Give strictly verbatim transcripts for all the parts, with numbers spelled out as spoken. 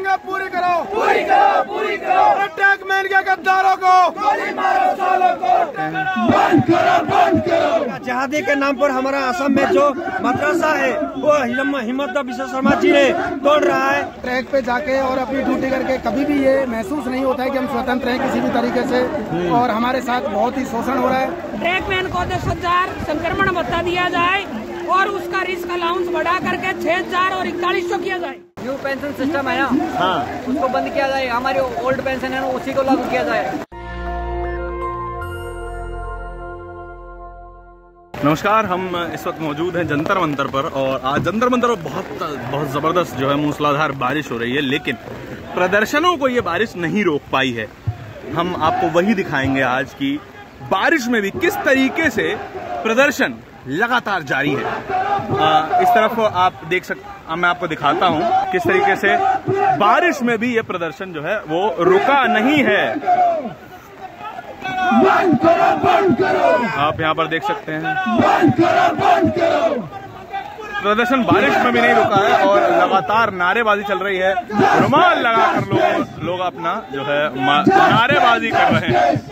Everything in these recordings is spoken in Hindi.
मांगे पूरी करो, पूरी करो, पूरी करो। ट्रैक मैन के गद्दारों को गोली मारो, सालों को बंद करो, बंद करो। जहादी के नाम पर हमारा असम में जो मदरसा है वो हिम्मत विश्व शर्मा जी ने तोड़ रहा है। ट्रैक पे जाके और अपनी ड्यूटी करके कभी भी ये महसूस नहीं होता है कि हम स्वतंत्र हैं किसी भी तरीके से, और हमारे साथ बहुत ही शोषण हो रहा है। ट्रैक मैन को दस हजार संक्रमण भत्ता दिया जाए और उसका रिस्क अलाउंस बढ़ा करके छह हजार और इकतालीस सौ किया जाए। न्यू पेंशन सिस्टम है ना, हाँ, उसको बंद किया जाए। हमारी ओल्ड पेंशन है ना, उसी को लागू किया जाए। नमस्कार, हम इस वक्त मौजूद हैं जंतर मंतर पर, और आज जंतर मंतर पर बहुत बहुत जबरदस्त जो है मूसलाधार बारिश हो रही है, लेकिन प्रदर्शनों को ये बारिश नहीं रोक पाई है। हम आपको वही दिखाएंगे आज की बारिश में भी किस तरीके से प्रदर्शन लगातार जारी है। आ, इस तरफ आप देख सकते, मैं आपको दिखाता हूं किस तरीके से बारिश में भी ये प्रदर्शन जो है वो रुका नहीं है। बंद करो, बंद करो। आप यहाँ पर देख सकते हैं बंद करो, बंद करो। प्रदर्शन बारिश में भी नहीं रुका है और लगातार नारेबाजी चल रही है। रुमाल लगाकर लोग लोग अपना जो है नारेबाजी कर रहे हैं।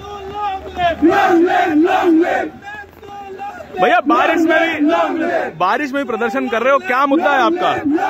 भैया बारिश में भी बारिश में भी प्रदर्शन कर रहे हो, क्या मुद्दा है आपका?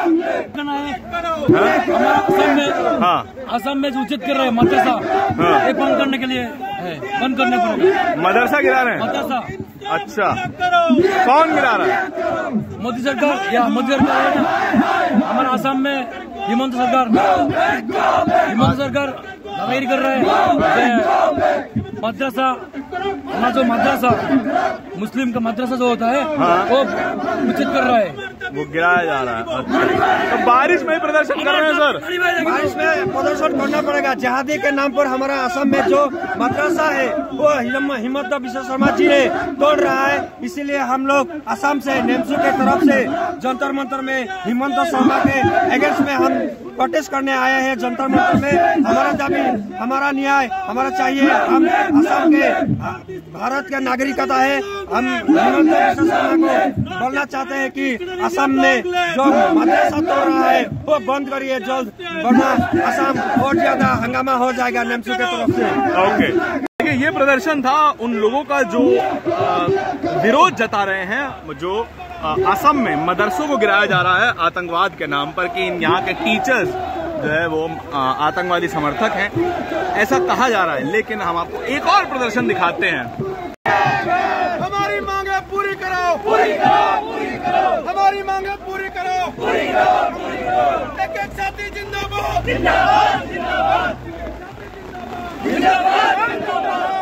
हमारा असम में, हाँ, असम में उचित कर रहे हैं मदरसा, हाँ, ये बंद करने के लिए है, बंद करने पड़ेगा। मदरसा गिरा रहे हैं? मदरसा। अच्छा, कौन गिरा रहा है? मोदी सरकार या मोदी सरकार है। हमारा असम में हिमंत सरकार हिमंत सरकार दावेदारी कर रहे हैं मदरसा, हमारा जो मदरसा मुस्लिम का मदरसा जो होता है, हाँ, वो उचित कर रहा है, वो गिराया जा रहा है। अच्छा, तो बारिश में ही प्रदर्शन कर रहे हैं सर? बारिश में प्रदर्शन करना पड़ेगा। जहादी के नाम पर हमारा असम में जो मदरसा है वो हिम्मत विश्व शर्मा जी ने तोड़ रहा है, इसीलिए हम लोग असम से नेमसू के तरफ से जंतर मंतर में हिम्मत शर्मा के अगेंस्ट में हम प्रोटेस्ट करने आए हैं। जंतर मंतर में हमारा दाबी, हमारा न्याय हमारा चाहिए। हम असम के भारत के नागरिकता है। हम हिमंत विश्व शर्मा को बोलना चाहते हैं कि असम में जो मदरसा तोड़ रहा है वो बंद करिए जल्द, वरना असम बहुत ज्यादा हंगामा हो जाएगा नेमसू के तरफ से। ओके, देखिए ये प्रदर्शन था उन लोगों का जो विरोध जता रहे हैं, जो असम में मदरसों को गिराया जा रहा है आतंकवाद के नाम पर, कि यहाँ के टीचर्स जो है वो आतंकवादी समर्थक हैं, ऐसा कहा जा रहा है। लेकिन हम आपको एक और प्रदर्शन दिखाते हैं। हमारी मांगे पूरी करो, पूरी करो, पूरी करो। हमारी मांगे पूरी करो, पूरी करो, पूरी करो। एक एक साथी जिंदाबाद, जिंदाबाद, जिंदाबाद, जिंदाबाद, जिंदाबाद।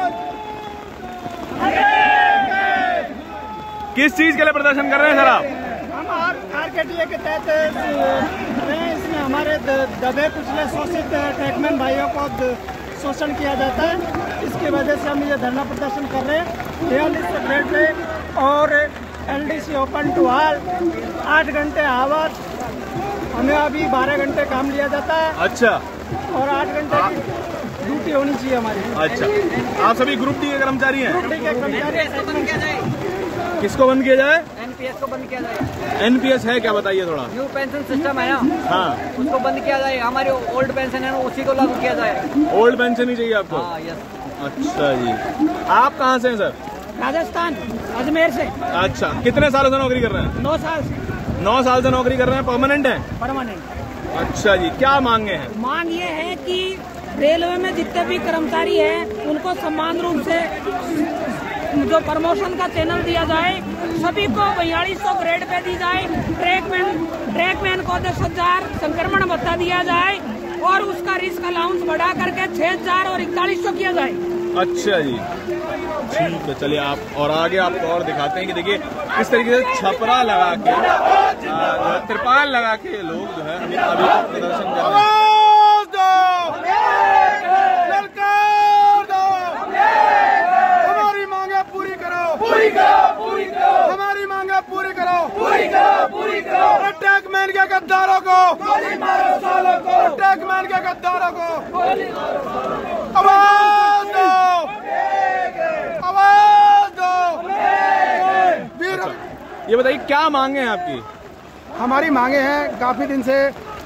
किस चीज के लिए प्रदर्शन कर रहे हैं सर आप? हम आर के टी ए के तहत इसमें हमारे दबे कुचले शोषित ट्रैकमैन भाइयों को शोषण किया जाता है, इसकी वजह से हम ये धरना प्रदर्शन कर रहे हैं बयालीस ग्रेड पे। और L D C open to all, आठ घंटे आवर, हमें अभी बारह घंटे काम लिया जाता है। अच्छा, और आठ घंटे की ड्यूटी होनी चाहिए हमारी। अच्छा, आप सभी ग्रुप डी के कर्मचारी हैं? ग्रुप डी के कर्मचारी। किसको बंद किया जाए? एनपीएस को बंद किया जाए। एनपीएस है क्या, बताइए थोड़ा। न्यू पेंशन सिस्टम है ना, हाँ, उसको बंद किया जाए। हमारी ओल्ड पेंशन है ना, उसी को लागू किया जाए। ओल्ड पेंशन ही चाहिए आपको? हाँ, यस। अच्छा जी, आप कहाँ से हैं सर? राजस्थान, अजमेर से। अच्छा, कितने सालों से नौकरी कर रहे हैं? नौ साल से। नौ साल से नौकरी कर रहे हैं, परमानेंट है? परमानेंट। अच्छा जी, क्या मांगे हैं? मांग ये है कि रेलवे में जितने भी कर्मचारी हैं उनको समान रूप से जो प्रमोशन का चैनल दिया जाए, सभी को बयालीस सौ ग्रेड पे दी जाए। ट्रैकमैन ट्रैकमैन को दस हजार संक्रमण भत्ता दिया जाए और उसका रिस्क अलाउंस बढ़ा करके छह हजार और इकतालीस सौ किया जाए। अच्छा जी, ठीक है, चलिए आप और आगे आपको और दिखाते हैं कि देखिए किस तरीके से छपरा लगा के, त्रिपाल लगा के लोग जो है अभी प्रदर्शन कर रहे हैं। हमारी मांगे पूरी करो, पूरी करो, पूरी करो। हमारी मांगे पूरी करो, पूरी करो, पूरी करो। ट्रैक मैन के गद्दारों को गोली मारो, सालों को ट्रैक मैन के गद्दारों को गोली मारो। आवाज दो, आवाज दो। ये बताइए क्या मांगे हैं आपकी? हमारी मांगे हैं, काफी दिन से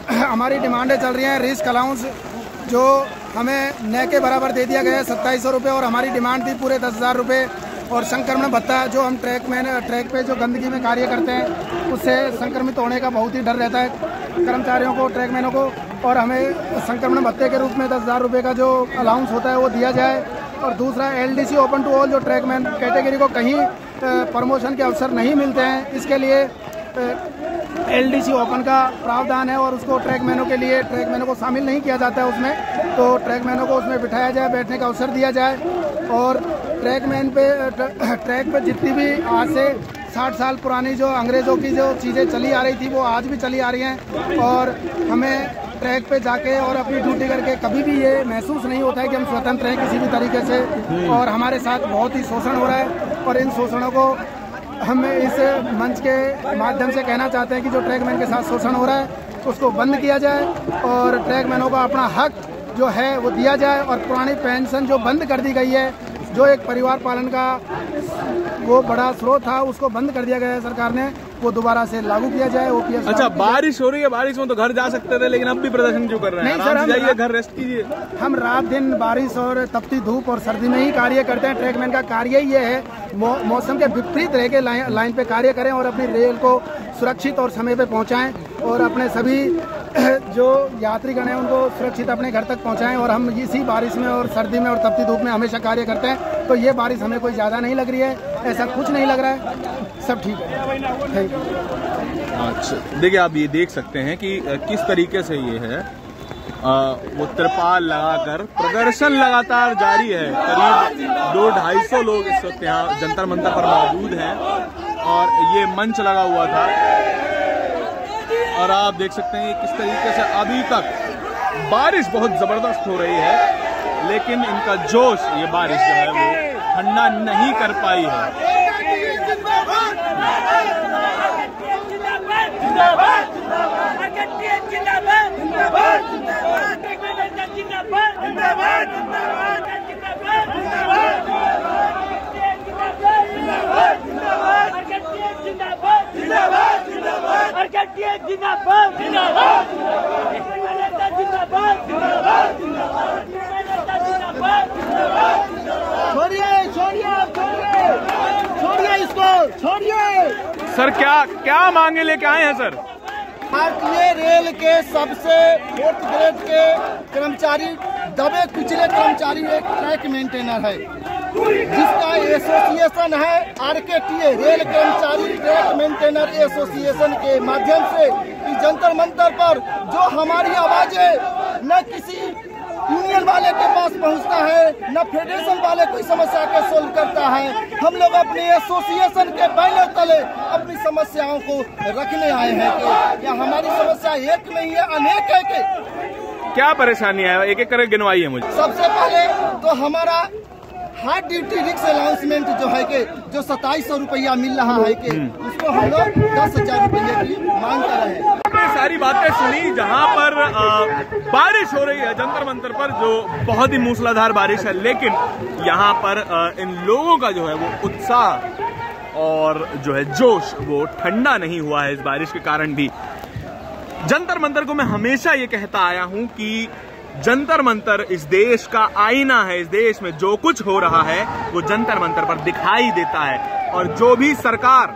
हमारी डिमांडें चल रही हैं। रिस्क अलाउंस जो हमें न के बराबर दे दिया गया है सत्ताईस सौ रुपये, और हमारी डिमांड थी पूरे दस हज़ार रुपये। और संक्रमण भत्ता जो हम ट्रैक में ट्रैक पे जो गंदगी में कार्य करते हैं उससे संक्रमित होने का बहुत ही डर रहता है कर्मचारियों को, ट्रैकमैनों को, और हमें संक्रमण भत्ते के रूप में दस हज़ार रुपये का जो अलाउंस होता है वो दिया जाए। और दूसरा एलडीसी ओपन टू ऑल, जो ट्रैकमैन कैटेगरी को कहीं प्रमोशन के अवसर नहीं मिलते हैं, इसके लिए एलडीसी ओपन का प्रावधान है और उसको ट्रैकमैनों के लिए ट्रैकमैनों को शामिल नहीं किया जाता है उसमें, तो ट्रैकमैनों को उसमें बिठाया जाए, बैठने का अवसर दिया जाए। और ट्रैकमैन पे ट्रैक पे जितनी भी आज से साठ साल पुरानी जो अंग्रेज़ों की जो चीज़ें चली आ रही थी वो आज भी चली आ रही हैं, और हमें ट्रैक पे जाके और अपनी ड्यूटी करके कभी भी ये महसूस नहीं होता है कि हम स्वतंत्र हैं किसी भी तरीके से, और हमारे साथ बहुत ही शोषण हो रहा है। और इन शोषणों को हम इस मंच के माध्यम से कहना चाहते हैं कि जो ट्रैकमैन के साथ शोषण हो रहा है उसको बंद किया जाए और ट्रैकमैनों को अपना हक जो है वो दिया जाए। और पुरानी पेंशन जो बंद कर दी गई है, जो एक परिवार पालन का वो बड़ा स्रोत था, उसको बंद कर दिया गया है सरकार ने, वो दोबारा से लागू किया जाए। ओपीएस अच्छा, बारिश हो रही है, बारिश में तो घर जा सकते थे, लेकिन अब भी प्रदर्शन क्यों कर रहे हैं? नहीं सर, हम जाइए घर रेस्ट कीजिए। हम रात दिन बारिश और तपती धूप और सर्दी में ही कार्य करते हैं। ट्रैकमैन का कार्य ही ये है मौ, मौसम के विपरीत रह के लाइन, लाइन पे कार्य करें और अपनी रेल को सुरक्षित और समय पे पहुंचाएं, और अपने सभी जो यात्रीगण हैं उनको सुरक्षित अपने घर तक पहुंचाएं। और हम इसी बारिश में और सर्दी में और तपती धूप में हमेशा कार्य करते हैं, तो ये बारिश हमें कोई ज़्यादा नहीं लग रही है, ऐसा कुछ नहीं लग रहा है, सब ठीक है। Thank you. अच्छा, देखिए आप ये देख सकते हैं कि किस तरीके से ये है, आ, वो त्रिपाल लगाकर प्रदर्शन लगातार जारी है। करीब दो ढाई सौ लोग इस वक्त यहाँ जंतर मंतर पर मौजूद हैं और ये मंच लगा हुआ था, और आप देख सकते हैं किस तरीके से अभी तक बारिश बहुत जबरदस्त हो रही है, लेकिन इनका जोश ये बारिश जो है वो ठंडा नहीं कर पाई है। छोड़िए छोड़िए छोड़िए इसको छोड़िए। सर क्या क्या मांगे लेके आए हैं सर? भारतीय रेल के सबसे फोर्थ ग्रेड के कर्मचारी, दबे कुचले कर्मचारी एक ट्रैक मेंटेनर है, जिसका एसोसिएशन है आरकेटीए, रेल कर्मचारी ट्रैक मेंटेनर एसोसिएशन के माध्यम से इस जंतर मंतर पर जो हमारी आवाजें न किसी यूनियन वाले के पास पहुंचता है, न फेडरेशन वाले कोई समस्या के सोल्व करता है। हम लोग अपने एसोसिएशन के बैनर तले अपनी समस्याओं को रखने आए हैं कि क्या हमारी समस्या एक नहीं है, अनेक है। कि क्या परेशानी है, एक एक करके गिनवाइए मुझे। सबसे पहले तो हमारा हार्ड ड्यूटी रिक्स अलाउंसमेंट जो है कि जो सत्ताईस सौ रुपया मिल रहा है कि उसको हम लोग दस हजार रुपये की मांग कर रहे हैं। आपने सारी बातें सुनी, जहां पर आ, बारिश हो रही है जंतर मंतर पर, जो बहुत ही मूसलाधार बारिश है, लेकिन यहाँ पर आ, इन लोगों का जो है वो उत्साह और जो है जोश वो ठंडा नहीं हुआ है इस बारिश के कारण भी। जंतर मंतर को मैं हमेशा ये कहता आया हूं कि जंतर मंतर इस देश का आईना है। इस देश में जो कुछ हो रहा है वो जंतर मंतर पर दिखाई देता है, और जो भी सरकार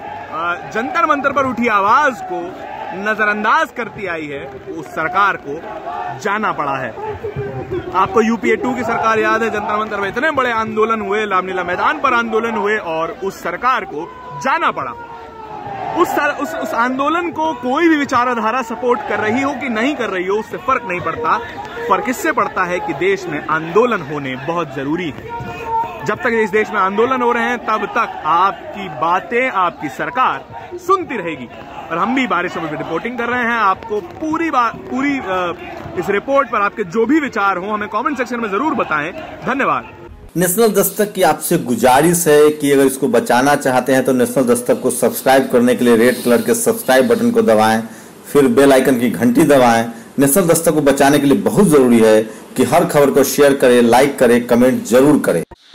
जंतर मंतर पर उठी आवाज को नजरअंदाज करती आई है उस सरकार को जाना पड़ा है। आपको यूपीए टू की सरकार याद है, जंतर मंतर में इतने बड़े आंदोलन हुए, रामलीला मैदान पर आंदोलन हुए, और उस सरकार को जाना पड़ा। उस सर, उस, उस आंदोलन को कोई भी विचारधारा सपोर्ट कर रही हो कि नहीं कर रही हो, उससे फर्क नहीं पड़ता। फर्क इससे पड़ता है कि देश में आंदोलन होने बहुत जरूरी है। जब तक इस देश में आंदोलन हो रहे हैं तब तक आपकी बातें आपकी सरकार सुनती रहेगी। और हम भी बारिशों में रिपोर्टिंग कर रहे हैं। आपको पूरी बात पूरी इस रिपोर्ट पर आपके जो भी विचार हो हमें कमेंट सेक्शन में जरूर बताएं। धन्यवाद। नेशनल दस्तक की आपसे गुजारिश है कि अगर इसको बचाना चाहते हैं तो नेशनल दस्तक को सब्सक्राइब करने के लिए रेड कलर के सब्सक्राइब बटन को दबाएं, फिर बेल आइकन की घंटी दबाएं। नेशनल दस्तक को बचाने के लिए बहुत जरूरी है कि हर खबर को शेयर करें, लाइक करें, कमेंट जरूर करें।